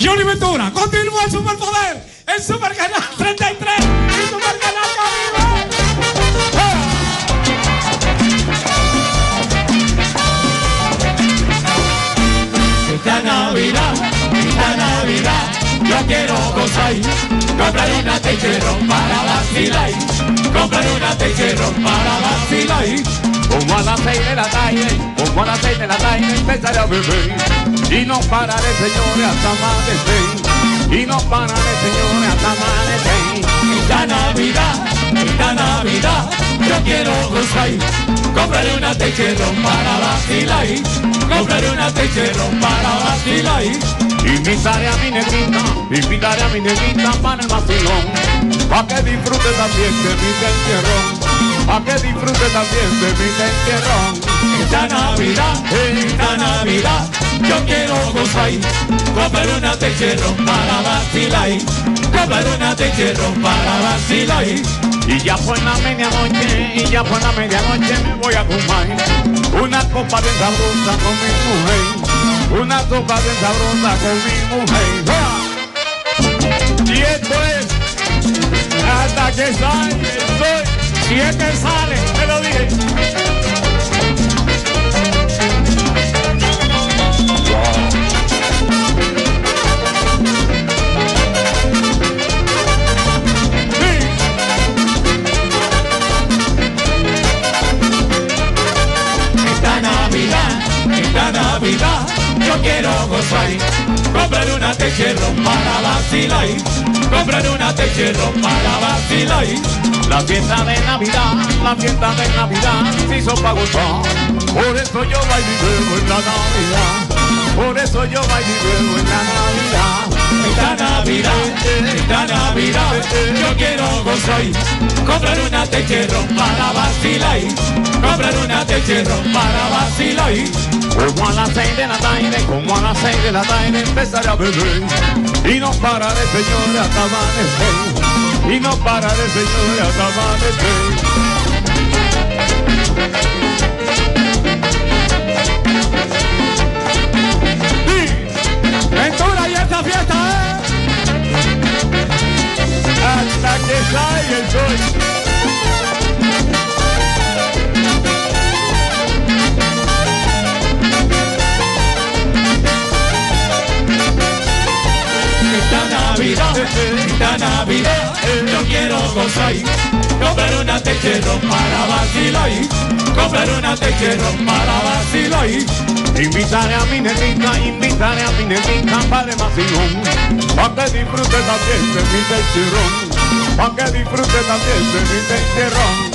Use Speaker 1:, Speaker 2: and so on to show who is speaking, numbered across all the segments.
Speaker 1: Johnny Ventura, continúa el superpoder, el Supercanal 33, el Supercanal Caribe. Esta Navidad, yo quiero gozar, comprar una Techerón para vacilar, comprar una Techerón para vacilar.
Speaker 2: Como a las 6 de la tarde, empezaré a beber. Y no pararé, señores, hasta amanecer. Y no pararé, señores, hasta amanecer.
Speaker 1: Esta Navidad, yo quiero gozar, compraré una Techerón para vacilar, compraré una Techerón para vacilar.
Speaker 2: Invitaré a mi negrita para el vacilón, pa' que disfrute también de mi entierrón, pa' que disfrute también de mi entierrón.
Speaker 1: Esta Navidad, yo quiero gozar, comprar una Techerón para vacilar, comprar una Techerón para vacilar.
Speaker 2: Y ya por la medianoche, me voy a tomar una copa de sabrosa con mi mujer, una copa de sabrosa con mi mujer. Y esto es hasta que sale el sol. Si es que sale, te lo dije.
Speaker 1: Esta Navidad, yo quiero gozar, comprar una Techerón para vacilar, comprar una Techerón para vacilar.
Speaker 2: La fiesta de Navidad se hizo pa' gozar. Por eso yo bailo y bebo en la Navidad, por eso yo bailo y bebo en la Navidad.
Speaker 1: Esta Navidad, yo quiero gozar, comprar una Techerón para vacilar, comprar una Techerón para vacilar.
Speaker 2: Como a las 6 de la tarde, empezaré a beber. Y no pararé, señores, hasta amanecer. Y no pararé, señores, hasta amanecer.
Speaker 1: Ventura y esta fiesta,
Speaker 2: hasta que salga el sol.
Speaker 1: Esta Navidad, yo quiero gozar, comprar una Techerón para vacilar, comprar una Techerón para vacilar.
Speaker 2: Invitaré a mi negrita para el vacilón, pa' que disfrute también de mi Techerón, pa' que disfrute también de mi Techerón.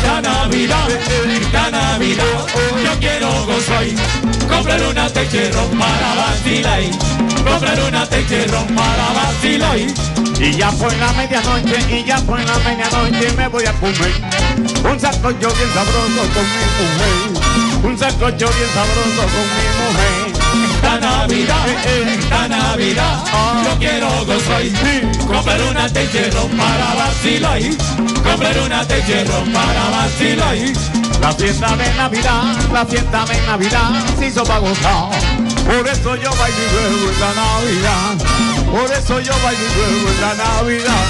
Speaker 1: Esta Navidad, yo quiero gozar, comprar una Techerón para vacilar, comprar una Techerón para vacilar.
Speaker 2: Y ya por la medianoche, me voy a comer un sancocho bien sabroso con mi mujer, un sancocho bien sabroso con mi mujer.
Speaker 1: Esta Navidad, yo quiero gozar, comprar una Techerón para vacilar, comprar una Techerón para vacilar.
Speaker 2: La fiesta de Navidad se hizo pa' gozar. Por eso yo bailo y bebo en la Navidad, por eso yo bailo y bebo en la Navidad.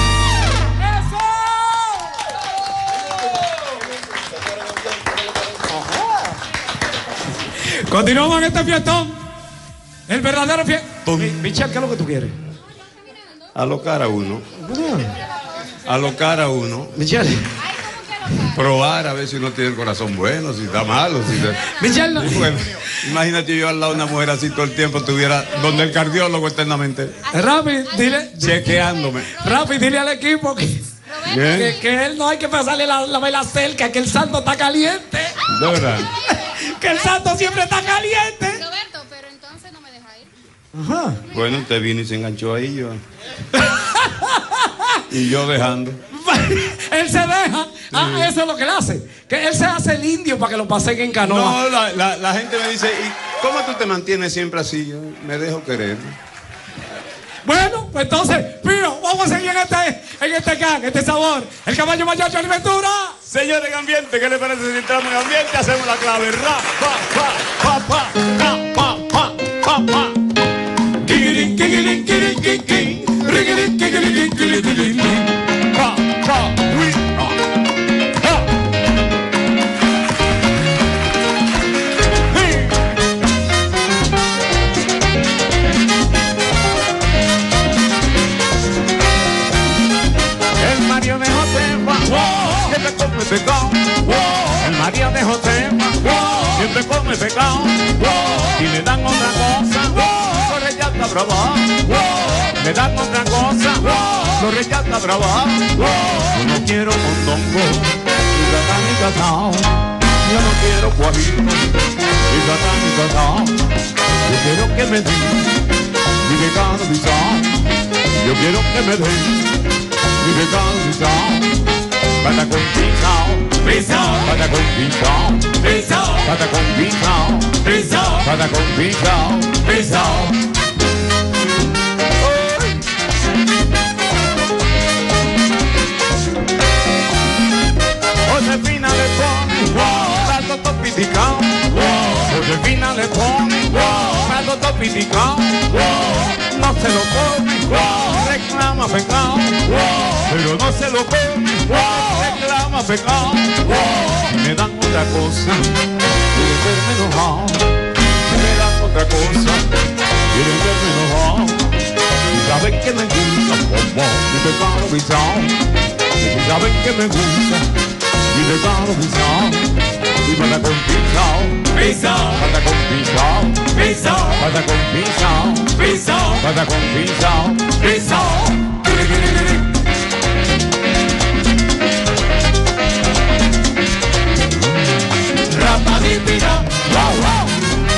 Speaker 1: Continuamos en este fiestón, el verdadero fiestón. Michelle, ¿qué es lo que tú quieres?
Speaker 3: Alocar a uno. Alocar a uno.
Speaker 1: Michelle.
Speaker 3: Probar a ver si uno tiene el corazón bueno, si está malo.
Speaker 1: Michelle, no.
Speaker 3: Bueno, imagínate yo al lado de una mujer así todo el tiempo, estuviera donde el cardiólogo eternamente.
Speaker 1: Rápido, dile.
Speaker 3: Chequeándome.
Speaker 1: Rápido, dile al equipo que él no hay que pasarle la vela cerca, que el santo está caliente.
Speaker 3: De verdad.
Speaker 1: Que el santo siempre está caliente.
Speaker 4: Roberto, pero entonces no me deja ir.
Speaker 1: Ajá.
Speaker 3: Bueno, usted vino y se enganchó ahí yo. Y yo dejando.
Speaker 1: Él se deja. Ah, eso es lo que él hace. Que él se hace el indio para que lo pasen en canoa.
Speaker 3: No, la gente me dice, ¿y cómo tú te mantienes siempre así? Yo me dejo querer.
Speaker 1: Bueno, pues entonces, Pío, vamos a seguir en este gang, este sabor. El caballo mayor, Johnny Ventura.
Speaker 3: Señores, en ambiente, ¿qué les parece si entramos en ambiente? Hacemos la clave. Ra, pa, pa, pa, pa, ra, pa, pa, pa, pa. Kikiri,
Speaker 2: pecado, el María de Josefa, siempre come pecado, y le dan otra cosa, lo rechaza brava, le dan otra cosa, lo rechaza brava. Yo no quiero mondongo, ni ratán ni cacao, yo no quiero guajito, ni ratán ni cacao, yo quiero que me den mi pecado pisado, yo quiero que me den mi pecado pisado. Patacón pisao,
Speaker 1: pisao,
Speaker 2: patacón pisao,
Speaker 1: pisao,
Speaker 2: patacón pisao,
Speaker 1: pisao,
Speaker 2: patacón pisao,
Speaker 1: pisao.
Speaker 2: Josefina le pone plato topiticao, Josefina le pone plato topiticao, no se lo come, reclama pecado, pero no se lo come, reclama pecado. Me dan otra cosa, quieren verme enojado, me dan otra cosa, quieren verme enojado, y saben que me gusta como mi pecado pisado, y saben que me gusta mi pecado pisado, y patacón pisao,
Speaker 1: Pisao,
Speaker 2: patacón pisao,
Speaker 1: pisao,
Speaker 2: patacón pisao,
Speaker 1: pisao,
Speaker 2: patacón pisao,
Speaker 1: pisao. Rapadipira, wow, wow.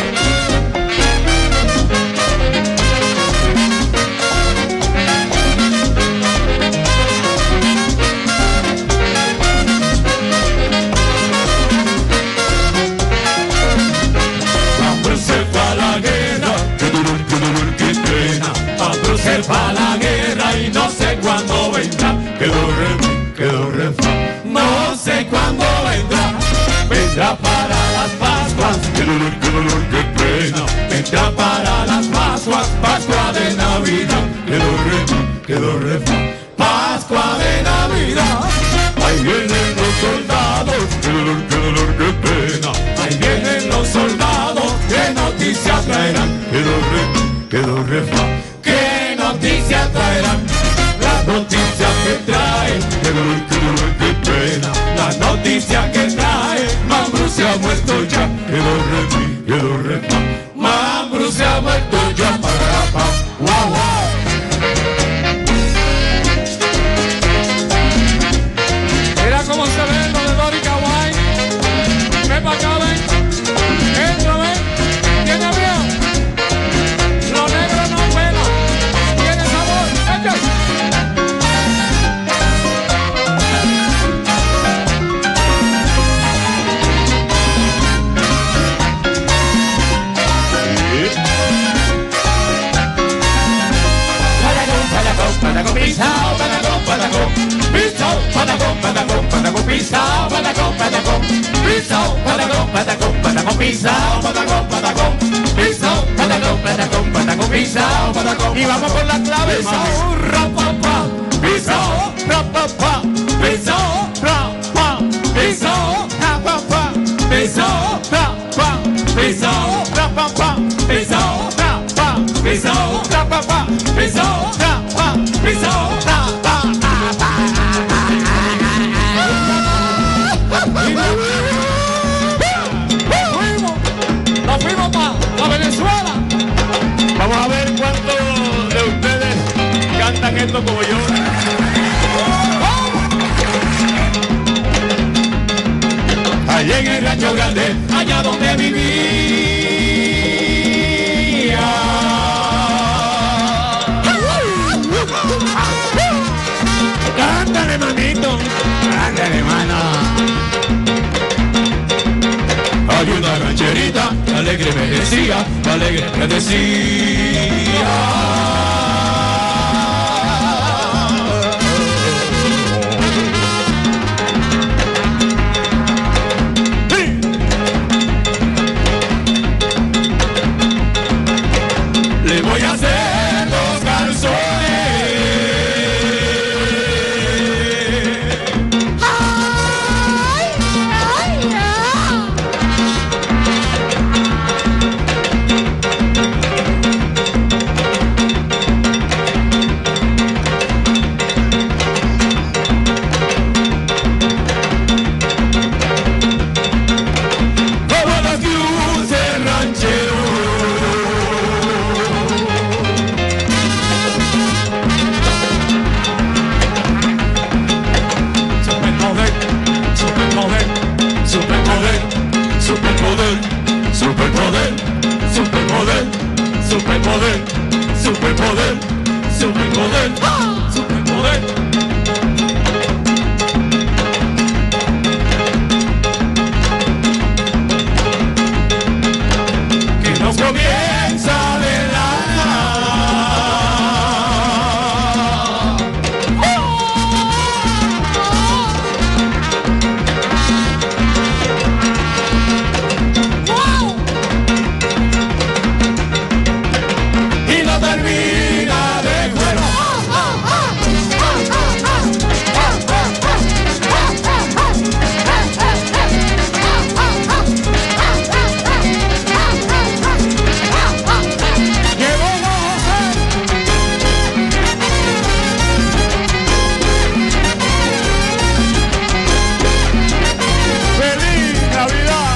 Speaker 1: Se va a la guerra y no sé cuándo vendrá. Quedó re fa. No sé cuándo vendrá. Vendrá para las Pascuas. Qué dolor, qué pena. Vendrá para las Pascuas. Pascua de Navidad. Quedó re fa. Pascua de Navidad. Ahí vienen los soldados. Qué dolor, qué pena. Ahí vienen los soldados. ¿Qué noticias traerán? Quedó re fa. ¿Qué noticias traerán? Las noticias que traen. Qué dolor, qué pena. Las noticias que trae. Mambrú se ha muerto ya. Quedó re pa. Mambrú se ha muerto ya. Para pa. Wow, wow.
Speaker 2: Mira cómo se ve lo de Dori Kawaii. Ven pa' acá, ven. Entra, ven. ¿Tiene miedo? Lo negro no vuela. Tiene sabor. ¡Echa!
Speaker 1: Patacón, pisao, patacón, patacón, pisao, patacón, patacón, patacón, pisao, patacón, patacón, pisao, patacón, patacón, patacón, pisao, patacón, patacón, pisao, patacón, patacón, patacón, pisao, patacón.
Speaker 2: Y vamos con la clave,
Speaker 1: Pisao, rapapa, pisao, rapapa, pisao, rapa, pisao, rapapa, pisao, rapa, pisao, rapapa, pisao, rapa, pisao, rapapa, pisao, rapa, pisao, rapa.
Speaker 2: Nos fuimos para Venezuela. Vamos a ver cuántos de ustedes cantan esto como yo.
Speaker 1: Allá en el rancho grande, allá donde vivía.
Speaker 2: Cántale, manito. Cántale, hermano.
Speaker 1: Hay una rancherita, alegre me decía, alegre me decía. Le voy a hacer superpoder, superpoder, superpoder. Que nos comienza a velar. Y no termina de cuero. ¡Feliz Navidad!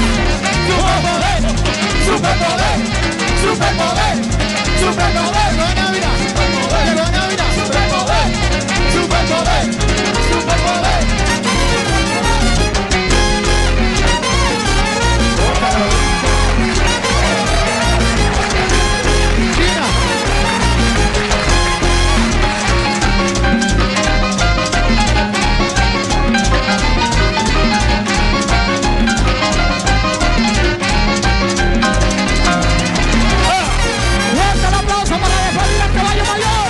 Speaker 1: ¡Superpoder! ¡Superpoder! ¡Superpoder! ¡Superpoder! ¡Llegó Navidad! ¡Superpoder! ¡Llegó Navidad! ¡Superpoder! ¡Superpoder! ¡Superpoder! ¡China! ¡Fuerte el aplauso para despedir al caballo mayor!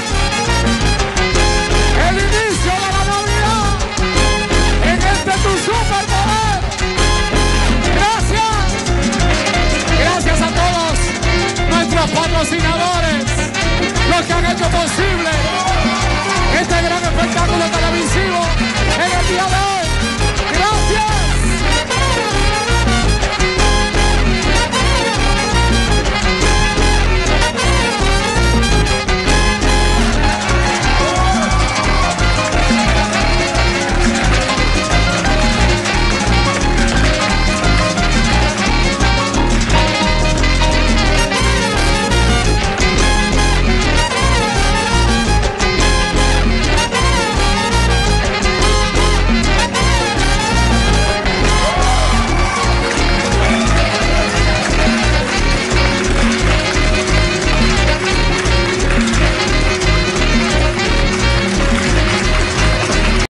Speaker 1: El inicio de la Navidad en este tu superpoder. Gracias. Gracias a todos nuestros patrocinadores, los que han hecho posible este gran espectáculo televisivo en el día de hoy.